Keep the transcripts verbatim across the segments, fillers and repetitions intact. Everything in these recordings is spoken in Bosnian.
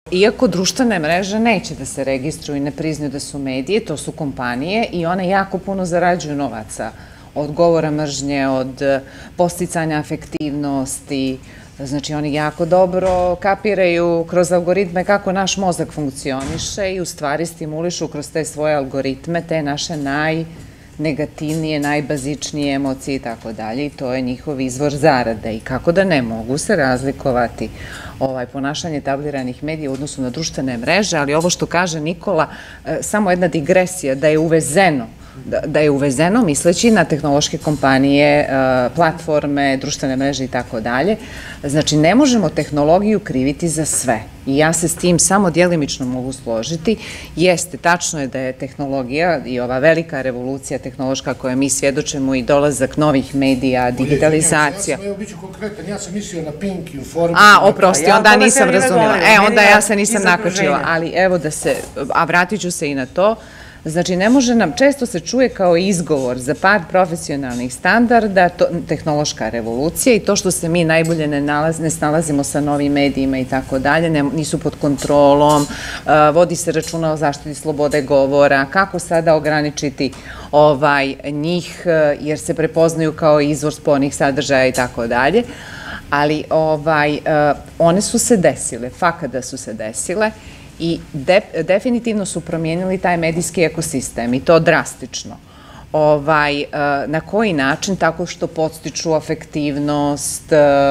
Iako društvene mreže neće da se registruju i ne priznaju da su medije, to su kompanije i one jako puno zarađuju novaca od govora mržnje, od podsticanja afektivnosti. Znači, oni jako dobro kapiraju kroz algoritme kako naš mozak funkcioniše i u stvari stimulišu kroz te svoje algoritme te naše najnegativnije, najbazičnije emocije i tako dalje. I to je njihov izvor zarade. I kako da ne mogu se razlikovati ponašanje tabliranih medija u odnosu na društvene mreže, ali ovo što kaže Nikola, samo jedna digresija, da je uvezeno da je uvezeno misleći na tehnološke kompanije, platforme, društvene mreže i tako dalje. Znači, ne možemo tehnologiju kriviti za sve. I ja se s tim samo djelimično mogu složiti. Jeste, tačno je da je tehnologija i ova velika revolucija tehnološka koja mi svjedočemo i dolazak novih medija, digitalizacija. Evo, bit ću konkretan, ja sam mislio na Pink, Informer. A, oprosti, onda nisam razumjela. E, onda ja se nisam nakočila. Ali evo da se, a vratit ću se i na to. Znači, ne može nam, često se čuje kao izgovor za pad profesionalnih standarda, tehnološka revolucija i to što se mi najbolje ne snalazimo sa novim medijima i tako dalje, nisu pod kontrolom, vodi se računa o zaštiti slobode govora, kako sada ograničiti njih jer se prepoznaju kao izvor spornih sadržaja i tako dalje. Ali one su se desile, fakat da su se desile. I definitivno su promijenili taj medijski ekosistem i to drastično. Na koji način? Tako što podstiču afektivnost,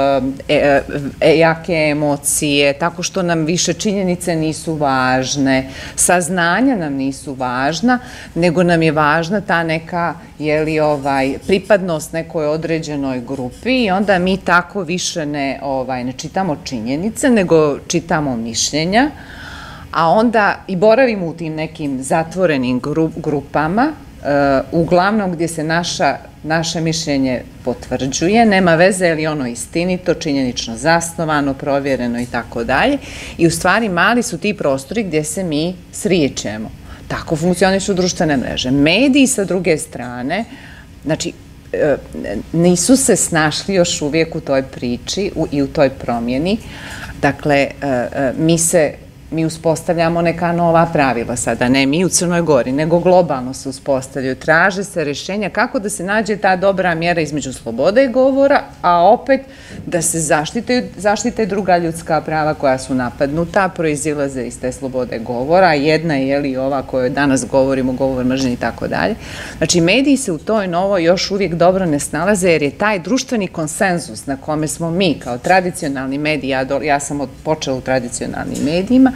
jake emocije, tako što nam više činjenice nisu važne, saznanja nam nisu važna, nego nam je važna ta neka pripadnost nekoj određenoj grupi i onda mi tako više ne čitamo činjenice, nego čitamo mišljenja, a onda i boravimo u tim nekim zatvorenim grupama, uglavnom gdje se naše mišljenje potvrđuje, nema veze je li ono istinito, činjenično zasnovano, provjereno i tako dalje. I u stvari mali su ti prostori gdje se mi srijećemo. Tako funkcionišu društvene mreže. Mediji sa druge strane, znači, nisu se snašli još uvijek u toj priči i u toj promjeni. Dakle, mi se mi uspostavljamo neka nova pravila sada, ne mi u Crnoj Gori, nego globalno se uspostavljaju. Traže se rješenja kako da se nađe ta dobra mjera između slobode govora, a opet da se zaštite druga ljudska prava koja su napadnuta, proizilaze iz te slobode govora. Jedna je li ova koju danas govorimo, govor mržnje i tako dalje. Znači, mediji se u toj novoj još uvijek dobro ne snalaze jer je taj društveni konsenzus na kome smo mi kao tradicionalni mediji, ja sam počela u tradicionalnim medijima,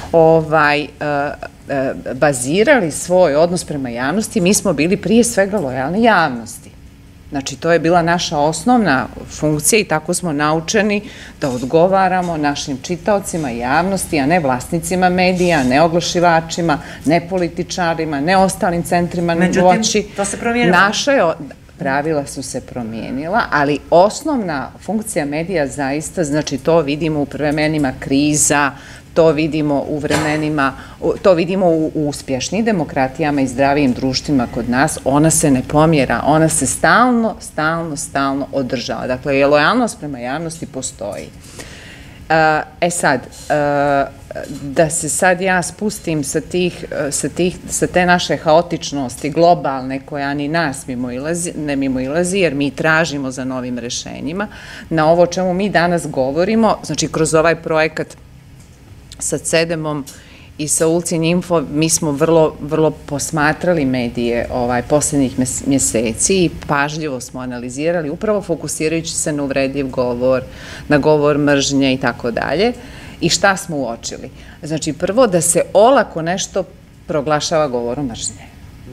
bazirali svoj odnos prema javnosti, mi smo bili prije svega lojalni javnosti. Znači, to je bila naša osnovna funkcija i tako smo naučeni da odgovaramo našim čitaocima, javnosti, a ne vlasnicima medija, ne oglašivačima, ne političarima, ne ostalim centrima moći. Međutim, to se promijenilo. Naše pravila su se promijenila, ali osnovna funkcija medija zaista, znači to vidimo u vremenima kriza, to vidimo u vremenima, to vidimo u uspješnim demokratijama i zdravijim društvima kod nas, ona se ne pomjera, ona se stalno, stalno, stalno održava. Dakle, lojalnost prema javnosti postoji. E sad, da se sad ja spustim sa te naše haotičnosti globalne koja ni nas ne mimoilazi, jer mi tražimo za novim rešenjima, na ovo čemu mi danas govorimo, znači kroz ovaj projekat sa CEDEM-om i sa Ulcin Info, mi smo vrlo, vrlo posmatrali medije posljednjih mjeseci i pažljivo smo analizirali, upravo fokusirajući se na uvredljiv govor, na govor mržnje i tako dalje. I šta smo uočili? Znači, prvo da se olako nešto proglašava govorom mržnje.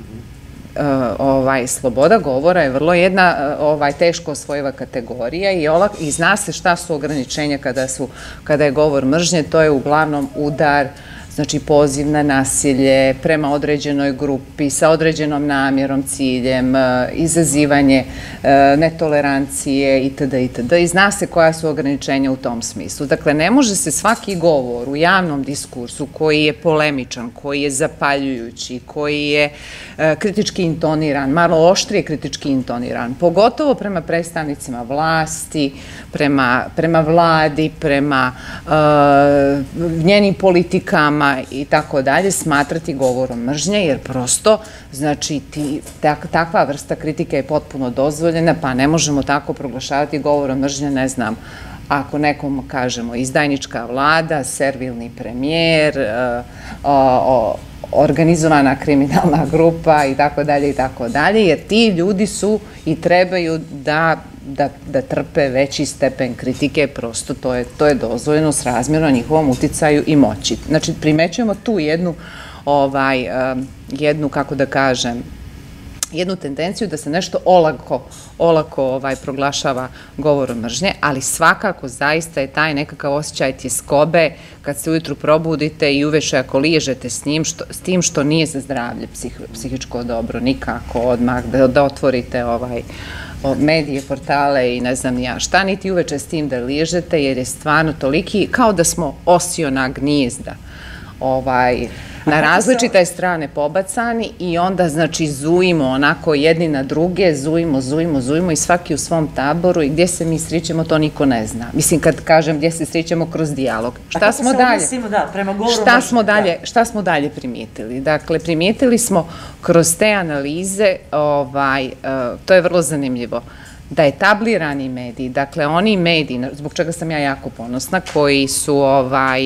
Sloboda govora je vrlo jedna teško osvojiva kategorija i zna se šta su ograničenja kada je govor mržnje, to je uglavnom udar, znači poziv na nasilje prema određenoj grupi, sa određenom namjerom, ciljem, izazivanje netolerancije itd. itd. I zna se koja su ograničenja u tom smislu. Dakle, ne može se svaki govor u javnom diskursu koji je polemičan, koji je zapaljujući, koji je kritički intoniran, malo oštrije kritički intoniran, pogotovo prema predstavnicima vlasti, prema, prema vladi, prema uh, njenim politikama i tako dalje, smatrati govorom mržnje, jer prosto, znači, ti, tak, takva vrsta kritike je potpuno dozvoljena, pa ne možemo tako proglašavati govorom mržnje, ne znam, ako nekom kažemo izdajnička vlada, servilni premijer, uh, o, organizovana kriminalna grupa i tako dalje i tako dalje, jer ti ljudi su i trebaju da, da, da trpe veći stepen kritike, prosto to je, to je dozvoljeno s razmjerno njihovom uticaju i moći. Znači, primećujemo tu jednu, ovaj, jednu, kako da kažem, jednu tendenciju da se nešto olako, olako ovaj, proglašava govorom mržnje, ali svakako zaista je taj nekakav osjećaj tjeskobe kad se ujutru probudite i uveče ako liježete s, njim, što, s tim što nije za zdravlje psih, psihičko dobro, nikako odmah da, da otvorite ovaj, medije, portale i ne znam ni ja šta, niti uveče s tim da liježete, jer je stvarno toliki, kao da smo osiona gnijezda, ovaj, na različite strane pobacani i onda, znači, zujimo onako jedni na druge, zujimo, zujimo, zujimo i svaki u svom taboru i gdje se mi srićemo, to niko ne zna. Mislim, kad kažem gdje se srićemo, kroz dijalog. Šta smo dalje? Šta smo dalje, šta smo dalje primijetili? Dakle, primijetili smo kroz te analize, ovaj, to je vrlo zanimljivo, da etablirani mediji, dakle, oni mediji, zbog čega sam ja jako ponosna, koji su, ovaj,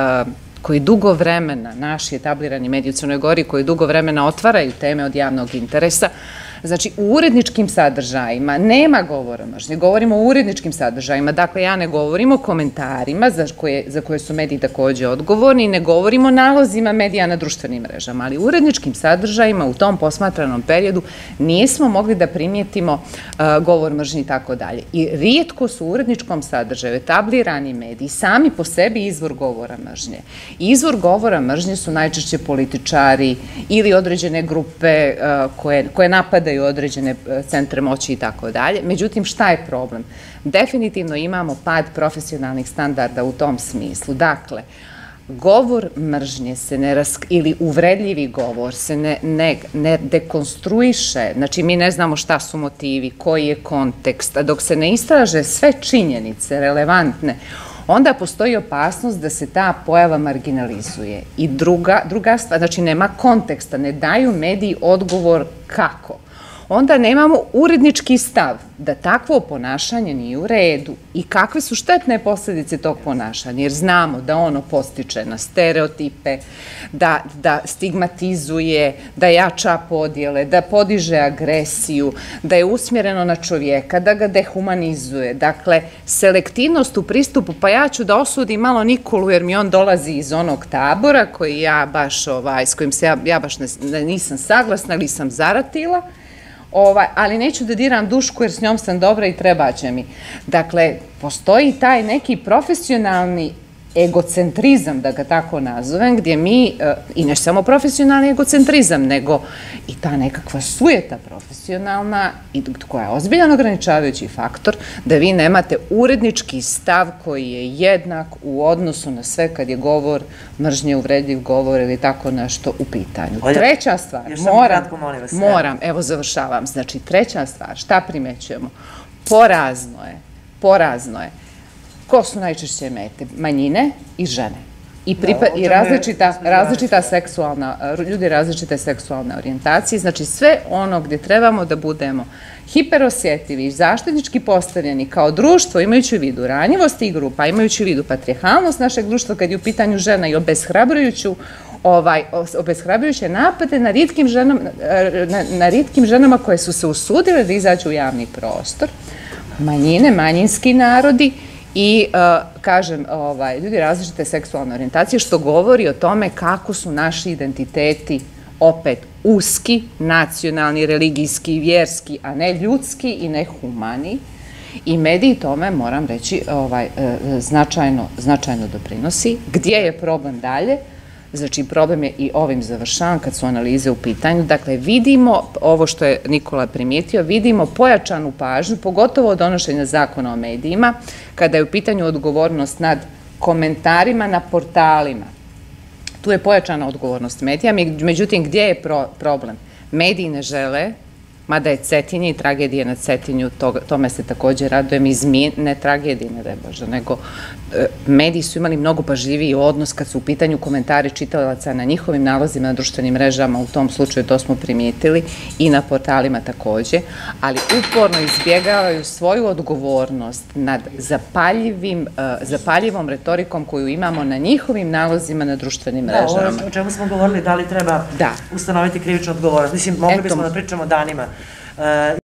koji dugo vremena, naši etablirani mediji u Crnoj Gori, koji dugo vremena otvaraju teme od javnog interesa, znači u uredničkim sadržajima nema govora mržnje, govorimo o uredničkim sadržajima, dakle ja ne govorim o komentarima za koje, za koje su mediji također odgovorni, ne govorim o nalozima medija na društvenim mrežama, ali u uredničkim sadržajima u tom posmatranom periodu nismo mogli da primijetimo uh, govor mržnje i tako dalje. I rijetko su u uredničkom sadržaju etablirani mediji sami po sebi izvor govora mržnje. Izvor govora mržnje su najčešće političari ili određene grupe uh, koje, koje napadaju određene centre moći i tako dalje. Međutim, šta je problem? Definitivno imamo pad profesionalnih standarda u tom smislu. Dakle, govor mržnje se ne rask... ili uvredljivi govor se ne, ne, ne dekonstruiše. Znači, mi ne znamo šta su motivi, koji je kontekst, a dok se ne istraže sve činjenice relevantne, onda postoji opasnost da se ta pojava marginalizuje. I druga, druga stvar, znači nema konteksta, ne daju mediji odgovor kako. Onda nemamo urednički stav da takvo ponašanje nije u redu i kakve su štetne posljedice tog ponašanja, jer znamo da ono postiče na stereotipe, da, da stigmatizuje, da jača podjele, da podiže agresiju, da je usmjereno na čovjeka, da ga dehumanizuje. Dakle, selektivnost u pristupu, pa ja ću da osudim malo Nikolu jer mi on dolazi iz onog tabora koji ja baš, ovaj, s kojim se ja, ja baš ne, nisam saglasna ili sam zaratila, Ovaj, ali neću da diram Dušku jer s njom sam dobra i treba će mi. Dakle, postoji taj neki profesionalni egocentrizam, da ga tako nazovem, gdje mi, i ne samo profesionalni egocentrizam, nego i ta nekakva sujeta profesionalna, koja je ozbiljan ograničavajući faktor, da vi nemate urednički stav koji je jednak u odnosu na sve kad je govor, mržnje, uvredljiv govor ili tako nešto u pitanju. Treća stvar, moram, moram, evo završavam, znači treća stvar, šta primećujemo? Porazno je, porazno je. Ko su najčešće mete? Manjine i žene. I, pripa, i različita, različita seksualna, ljudi različite seksualne orijentacije, znači sve ono gdje trebamo da budemo hiperosjetljivi i zaštitnički postavljeni kao društvo, imajući u vidu ranjivost i grupa, imajući u vidu patrijarhalnost našeg društva kad je u pitanju žena i obeshrabrujuću ovaj, obeshrabrujuće napade na ritkim ženama, na, na ritkim ženama koje su se usudile da izađu u javni prostor, manjine, manjinski narodi, i, uh, kažem, ovaj, ljudi različite seksualne orijentacije, što govori o tome kako su naši identiteti opet uski, nacionalni, religijski, vjerski, a ne ljudski i ne humani. I mediji tome, moram reći, ovaj, značajno, značajno doprinosi. Gdje je problem dalje? Znači, problem je i ovim završavam kad su analize u pitanju. Dakle, vidimo, ovo što je Nikola primijetio, vidimo pojačanu pažnju, pogotovo od donošenja zakona o medijima, kada je u pitanju odgovornost nad komentarima na portalima. Tu je pojačana odgovornost medija, međutim, gdje je problem? Mediji ne žele, mada je Cetinje i tragedija na Cetinju, tome se također radujem, ne tragedije, ne daj Bože, nego mediji su imali mnogo pažljiviji odnos kad su u pitanju komentari čitalaca na njihovim nalazima na društvenim mrežama, u tom slučaju to smo primijetili, i na portalima također, ali uporno izbjegavaju svoju odgovornost nad zapaljivom retorikom koju imamo na njihovim nalazima na društvenim mrežama. Da, ovo o čemu smo govorili, da li treba ustanoviti krivičnu odgovornost. Mislim, mogli bismo da pričamo danima.